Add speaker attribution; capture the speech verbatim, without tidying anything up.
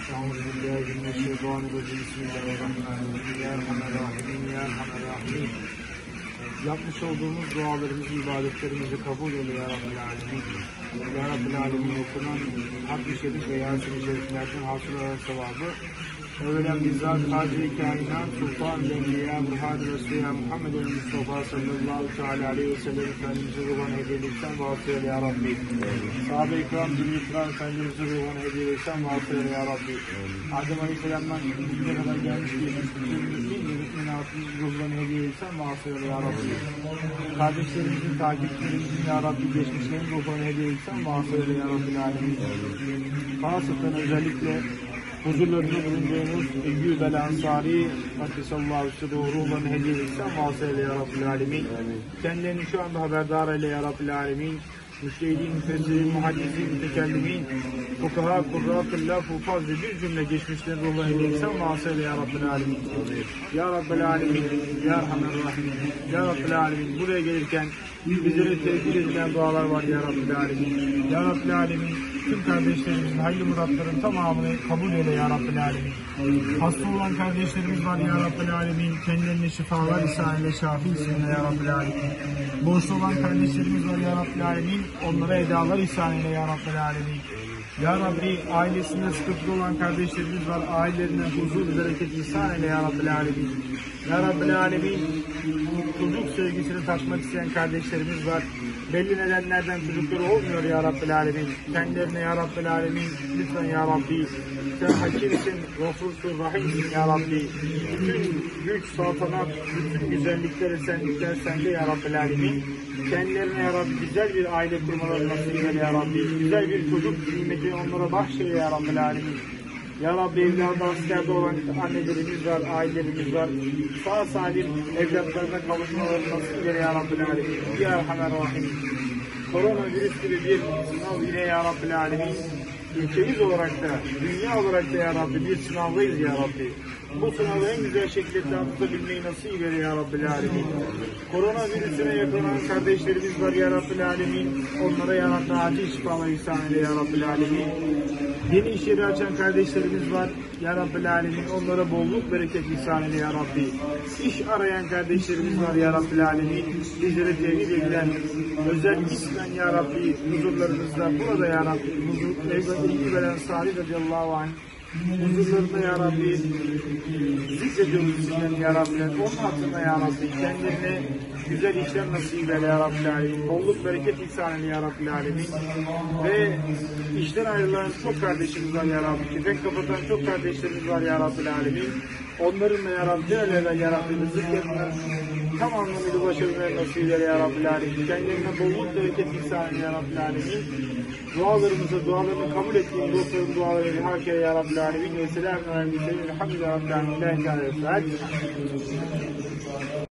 Speaker 1: أعوذ بالله من الشيطان الرجيم. بسم الله الرحمن الرحيم. Ya Erhamer Rahimin, Ya Erhamer Rahimin. Yapmış olduğumuz dualarımızı, ibadetlerimizi kabul eyle Ya Rabbil Alemin. Ya Rabbil Alemin okunan Hakkı Şerif ve Yasin-i Şeriflerden hasıl olan sevabı evvelen bizzat Hacı-i Kainat Sultan-ı Enbiya Muhammed Resulü Muhammed Mustafa sallallahu teala aleyhi ve sellem Efendimiz'e ruhan hediyelikten vasıya Ya Rabbi. Sahabe-i İkram, Cümle İkram Efendimiz'e ruhan hediyelikten vasıya Ya Rabbi. Adem Aleyhisselam'dan bugüne kadar gelmiş geçmiş bütün müminatın ruhlarını hediyelikten vasıya Ya Rabbi. Kardeşlerimizin, takipçilerimizin Ya Rabbi geçmişlerin ruhlarını hediyelikten vasıya Ya Rabbil Alemin. Fasıktan özellikle huzurlarında bulunduğunuz Eyyub el-Ansari Haddisallahu sırrı ruhlarını hediye etsen vasıyle Ya Rabbil Alemin. Kendilerini şu anda haberdar eyle Ya Rabbil Alemin. Müştehidin, müfessirin, muhaddisin, mütekellimin, fukaha, kurra, kıllaf, ufaz ve bir cümle geçmişlerin ruhlarını hediye etsen vasıyle Ya Rabbil Alemin. Ya Rabbil Alemin, Ya Erhamer Rahim, Ya Rabbil Alemin. Buraya gelirken bizlere tevkil edilen dualar var Ya Rabbil Alemin. Ya Rabbil Alemin. Tüm kardeşlerimizin hayırlı muratların tamamını kabul eyle Ya Rabbil Alemin. Hasta olan kardeşlerimiz var Ya Rabbil Alemin. Kendilerine şifalar ihsan eyle, şafi isimle Ya Rabbil Alemin. Borçlu olan kardeşlerimiz var Ya Rabbil Alemin. Onlara edalar ihsan eyle Ya Rabbil Alemin. Ya Rabbi, ailesinde sıkıntılı olan kardeşlerimiz var. Ailelerine huzur, bereket ihsan eyle Ya Rabbil Alemin. Ya Rabbil Alemin, çocuk sevgisini tatmak isteyen kardeşlerimiz var. Belli nedenlerden çocukları olmuyor Ya Rabbil Alemin. Kendilerine Ya Rabbil Alemin, lütfen Ya Rabbi. Sen hakimsin, gafursun, rahimsin Ya Rabbi. Bütün güç, saltanat, bütün güzellikler, esenlikler sende Ya Rabbil Alemin. Kendilerine Ya Rabbi güzel bir aile kurmaları nasip eyle Ya Rabbi. Güzel bir çocuk nimeti onlara bahşeyle Ya Rabbil Alemin. Ya Rabbi, evladı askerde olan annelerimiz var, ailelerimiz var. Sağ salim evlatlarına kavuşmaları nasip eyle Ya Rabbil Alemin. Ya Erhamer Rahim. Koronavirüs gibi bir sınav ile Ya Rabbil Alemin. Ülkemiz olarak da, dünya olarak da Ya Rabbi bir sınavdayız Ya Rabbi. Bu sınavı en güzel şekilde tutabilmeyi nasip eyle Ya Rabbil Alemin. Koronavirüsüne yakalanan kardeşlerimiz var Ya Rabbil Alemin. Onlara Ya Rabbi acil şifalar ihsan eyle Ya Rabbil Alemin. Yeni iş yeri açan kardeşlerimiz var Ya Rabbil Alemin. Onlara bolluk bereket ihsan eyle Ya Rabbi. İş arayan kardeşlerimiz var Ya Rabbil Alemin. Bizlere tevhid edilen özel ismen Ya Rabbi huzurlarınızda burada Ya Rabbi huzur Eyyub el-Ansari radıyallahu anh huzurlarında Ya Rabbi zikrediyoruz sizden Ya Rabbi. Onun hatırına Ya Rabbi kendilerine güzel işler nasip eyle Ya Rabbil Alemin. Bolluk bereket ihsan eyle Ya Rabbil Alemin. Ve işten ayrılan çok kardeşimiz var Ya Rabbi. Kefek kapatan çok kardeşlerimiz var Ya Rabbil Alemin. Onların da Ya Rabbi cennetlerden Ya Rabbi rızıklarından tam anlamıyla ulaşabilmeleri nasip eyle Ya Rabbil Alemin. Kendilerine bolluk bereket ihsan eyle Ya Rabbil Alemin. Dualarımıza, dualarını kabul ettiğim dostların dualarını hakeye Ya Rabbil Alemin. Ve selamun aleyküm. Elhamdülillah Rabbil Alemin.